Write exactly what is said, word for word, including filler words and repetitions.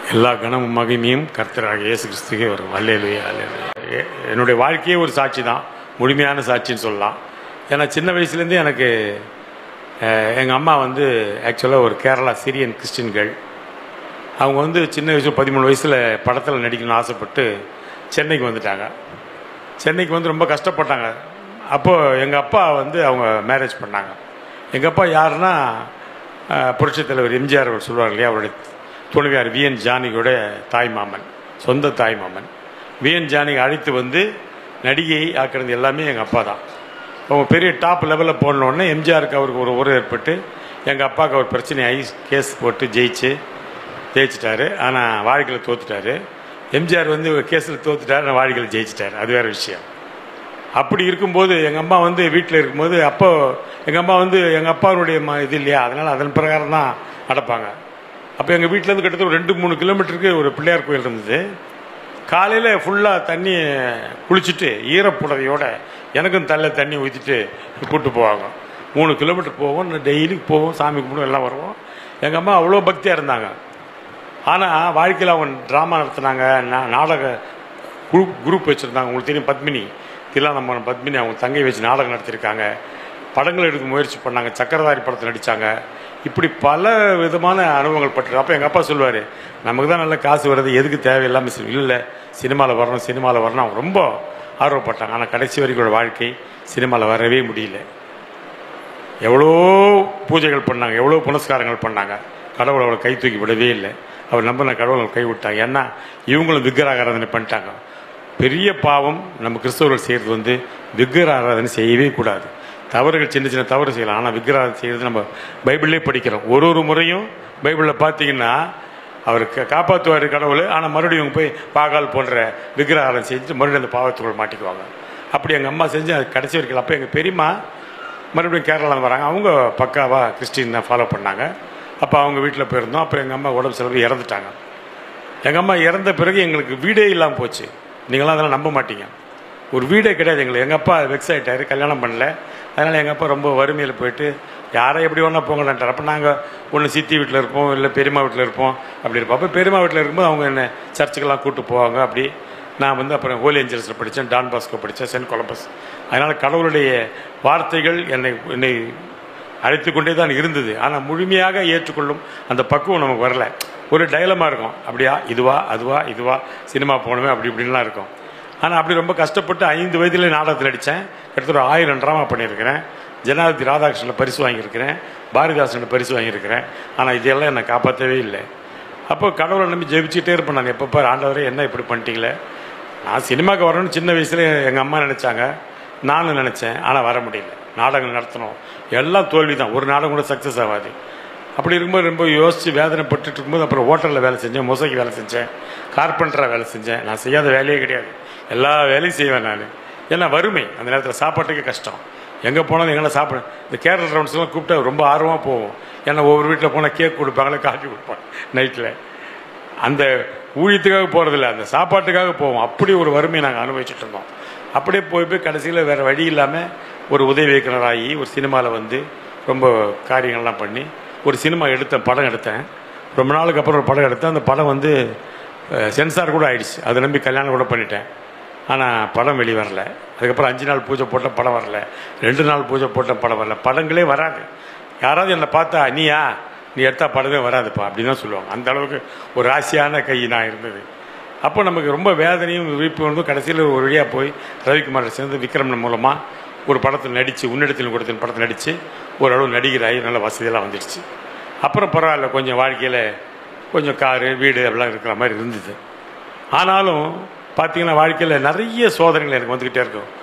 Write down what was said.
எல்லா கனமும் மகிமையும் கர்த்தராக இயேசு கிறிஸ்துக்கே வரும். அல்லேலூயா, அல்லேலூயா. என்னுடைய வாழ்க்கையே ஒரு சாட்சி தான், முழுமையான சாட்சின்னு சொல்லலாம். ஏன்னா சின்ன வயசுலேருந்தே எனக்கு எங்கள் அம்மா வந்து ஆக்சுவலாக ஒரு கேரளா சிரியன் கிறிஸ்டின் கேர்ள். அவங்க வந்து சின்ன வயசு பதிமூணு வயசில் படத்தில் நடிக்கணும்னு ஆசைப்பட்டு சென்னைக்கு வந்துட்டாங்க. சென்னைக்கு வந்து ரொம்ப கஷ்டப்பட்டாங்க. அப்போது எங்கள் அப்பா வந்து அவங்க மேரேஜ் பண்ணாங்க. எங்கள் அப்பா யாருன்னா புரட்சித் தலைவர் எம்ஜிஆர் அவர் சொல்லுவார் இல்லையா, அவருடைய துணைவியார் விஎன் ஜானகியோட தாய் மாமன், சொந்த தாய் மாமன். விஎன் ஜானகி அழைத்து வந்து நடிகை ஆக்கிறது எல்லாமே எங்கள் அப்பா தான். அவங்க பெரிய டாப் லெவலில் போனோடனே எம்ஜிஆருக்கு அவருக்கு ஒரு உறவு ஏற்பட்டு எங்கள் அப்பாவுக்கு அவர் பிரச்சனை ஆகி கேஸ் போட்டு ஜெயிச்சு ஜெயிச்சிட்டாரு. ஆனால் வாழ்க்கையில் தோத்துட்டாரு. எம்ஜிஆர் வந்து கேஸில் தோத்துட்டாரு, ஆனால் வாழ்க்கையில் ஜெயிச்சிட்டாரு. அது வேறு விஷயம். அப்படி இருக்கும்போது எங்கள் அம்மா வந்து வீட்டில் இருக்கும்போது அப்போ எங்கள் அம்மா வந்து எங்கள் அப்பாவுடைய ம இது இல்லையா, அதனால் அதன் பிரகாரம் தான் நடப்பாங்க. அப்போ எங்கள் வீட்டிலேருந்து கிட்டத்தட்ட ஒரு ரெண்டு மூணு கிலோமீட்டருக்கு ஒரு பிள்ளையார் கோயில் இருந்தது. காலையில் ஃபுல்லாக தண்ணி குளிச்சுட்டு ஈரப்புடவையோட எனக்கும் தள்ள தண்ணி ஊற்றிட்டு கூப்பிட்டு போவாங்க. மூணு கிலோமீட்டர் போவோம், டெய்லிக்கு போவோம், சாமி கும்பிடுவோம், எல்லாம் வருவோம். எங்கள் அம்மா அவ்வளோ பக்தியாக இருந்தாங்க. ஆனால் வாழ்க்கையில் அவங்க ட்ராமா நடத்துனாங்க, நாடக குரூப் குரூப் வச்சுருந்தாங்க. உங்களுக்கு தெரியும், பத்மினி தில்லானம்மன் பத்மினி அவங்க தங்கை வச்சு நாடகம் நடத்தியிருக்காங்க. படங்கள் எடுக்க முயற்சி பண்ணாங்க, சக்கரதாரி படத்தில் நடித்தாங்க. இப்படி பல விதமான அனுபவங்கள் பட்டிருக்கு. அப்போ எங்கள் அப்பா சொல்லுவார், நமக்கு தான் நல்ல காசு வருது, எதுக்கு தேவையில்லாமல் இல்லை சினிமாவில் வரணும் சினிமாவில் வரணும். அவங்க ரொம்ப ஆர்வப்பட்டாங்க. ஆனால் கடைசி வரைக்கும் வாழ்க்கை சினிமாவில் வரவே முடியல. எவ்வளோ பூஜைகள் பண்ணாங்க, எவ்வளோ புனஸ்காரங்கள் பண்ணாங்க. கடவுளை அவளை கை தூக்கி விடவே இல்லை. அவர் நம்பின கடவுளை கை விட்டாங்க. ஏன்னா இவங்களும் விக்கிரக ஆராதனை பண்ணிட்டாங்க. பெரிய பாவம் நம்ம கிறிஸ்தவர்கள் செய்கிறது வந்து விக்கிரக ஆராதனை செய்யவே கூடாது. தவறுகள் சின்ன சின்ன தவறு செய்யலாம், ஆனால் விக்கிரகம் செய்கிறது நம்ம பைபிள்லேயே படிக்கிறோம். ஒரு ஒரு முறையும் பைபிளில் பார்த்தீங்கன்னா அவர் காப்பாற்றுவார் கடவுள். ஆனால் மறுபடியும் போய் பாகால் போன்ற விக்கிரகம் செஞ்சு மறுபடியும் அந்த பாவத்துக்குள் மாட்டிக்குவாங்க. அப்படி எங்கள் அம்மா செஞ்சு அது கடைசி வரைக்கும். அப்போ எங்கள் பெரியம்மா மறுபடியும் கேரளாவில் வராங்க. அவங்க பக்காவாக கிறிஸ்டின் தான் ஃபாலோ பண்ணாங்க. அப்போ அவங்க வீட்டில் போயிருந்தோம். அப்புறம் எங்கள் அம்மா உடம்பு செலவு இறந்துட்டாங்க. எங்கள் அம்மா இறந்த பிறகு எங்களுக்கு வீடே இல்லாமல் போச்சு. நீங்களாம் அதெல்லாம் நம்ப மாட்டீங்க. ஒரு வீடே கிடையாது எங்களுக்கு. எங்கள் அப்பா வெக்ஸ் ஆகிட்டார், கல்யாணம் பண்ணல. அதனால் எங்கள் அப்பா ரொம்ப வறுமையில் போயிட்டு யாரை எப்படி ஒன்றா போங்களான்ட்டார். அப்போ நாங்கள் ஒன்று சித்தி வீட்டில் இருப்போம், இல்லை பெரியம்மா வீட்டில் இருப்போம், அப்படி இருப்போம். அப்போ பெரியம்மா வீட்டில் இருக்கும்போது அவங்க என்ன சர்ச்சுக்கெல்லாம் கூப்பிட்டு போவாங்க. அப்படி நான் வந்து அப்புறம் ஹோலி ஏஞ்சல்ஸில் படித்தேன், டான் பாஸ்கோ படித்தேன், சென்ட் கொலம்பஸ். அதனால் கடவுளுடைய வார்த்தைகள் என்னை என்னை அழைத்து கொண்டே தான் இருந்தது. ஆனால் முழுமையாக ஏற்றுக்கொள்ளும் அந்த பக்குவம் நமக்கு வரல. ஒரு டைலமாக இருக்கும், அப்படியா இதுவா அதுவா இதுவா சினிமா போகணுமே அப்படி இப்படின்லாம் இருக்கும். ஆனால் அப்படி ரொம்ப கஷ்டப்பட்டு ஐந்து வயதில் நாடகத்தில் நடித்தேன். கிட்டத்தட்ட ஆயிரம் ட்ராமா பண்ணியிருக்கிறேன். ஜனாதிபதி ராதாகிருஷ்ணனில் பரிசு வாங்கியிருக்கிறேன், பாரதிதாசனில் பரிசு வாங்கியிருக்கிறேன். ஆனால் இதெல்லாம் என்னை காப்பாற்றவே இல்லை. அப்போ கடவுளை நம்பி ஜெபிச்சுட்டே இருப்பேன் நான். எப்போ பாரு ஆண்டவரே என்ன இப்படி பண்ணிட்டீங்களே. நான் சினிமாவுக்கு வரணும்னு சின்ன வயசில் எங்கள் அம்மா நினச்சாங்க, நானும் நினச்சேன். ஆனால் வர முடியல. நாடகம் நடத்தணும், எல்லாம் தோல்வி தான். ஒரு நாடகம் கூட சக்ஸஸ் ஆகாது. அப்படி இருக்கும்போது ரொம்ப யோசித்து வேதனைப்பட்டு இருக்கும்போது அப்புறம் ஹோட்டலில் வேலை செஞ்சேன், மொசைக்கு வேலை செஞ்சேன், கார்பெண்டராக வேலை செஞ்சேன். நான் செய்யாத வேலையே கிடையாது, எல்லா வேலையும் செய்வேன் நான். ஏன்னா வறுமை, அந்த நேரத்தில் சாப்பாட்டுக்கே கஷ்டம். எங்கே போனாலும் எங்கன்னா சாப்பிட இந்த கேரளா ரவுண்ட்ஸ்லாம் கூப்பிட்டா ரொம்ப ஆர்வமாக போவோம். ஏன்னா ஒவ்வொரு வீட்டில் போனால் கேக் கொடுப்பாங்களே, காஃபி கொடுப்பாங்க நைட்டில். அந்த ஊழியத்துக்காக போகிறதில்ல, அந்த சாப்பாட்டுக்காக போவோம். அப்படி ஒரு வறுமையை நாங்கள் அனுபவிச்சுட்டு இருந்தோம். அப்படியே போய் போய் கடைசியில் வேறு வழி இல்லாமல் ஒரு உதவி இயக்குனராகி ஒரு சினிமாவில் வந்து ரொம்ப காரியங்கள்லாம் பண்ணி ஒரு சினிமா எடுத்தேன், படம் எடுத்தேன். ரொம்ப நாளுக்கு அப்புறம் ஒரு படம் எடுத்தேன். அந்த படம் வந்து சென்சார் கூட ஆயிடுச்சு. அதை நம்பி கல்யாணம் கூட பண்ணிட்டேன். ஆனால் படம் வெளியே வரல. அதுக்கப்புறம் அஞ்சு நாள் பூஜை போட்ட படம் வரல, ரெண்டு நாள் பூஜை போட்ட படம் வரல, படங்களே வராது. யாராவது என்னை பார்த்தா நீயா நீ எடுத்தால் படமே வராதுப்பா அப்படின்னு தான் சொல்லுவாங்க. அந்த அளவுக்கு ஒரு ராசியான கை நான் இருந்தது. அப்போ நமக்கு ரொம்ப வேதனையும் விழிப்பு வந்து கடைசியில் ஒரு வழியாக போய் ரவிக்குமார் சேர்ந்து விக்ரமன் மூலமாக ஒரு படத்தில் நடித்து, உன்னிடத்தில் கொடுத்த படத்தில் நடித்து ஓரளவு நடிகராகி நல்ல வசதியெல்லாம் வந்துடுச்சு. அப்புறம் பரவாயில்ல, கொஞ்சம் வாழ்க்கையில் கொஞ்சம் காரு வீடு அப்படிலாம் இருக்கிற மாதிரி இருந்தது. ஆனாலும் பார்த்திங்கன்னா வாழ்க்கையில் நிறைய சோதனைகள் எனக்கு வந்துக்கிட்டே இருக்கும்.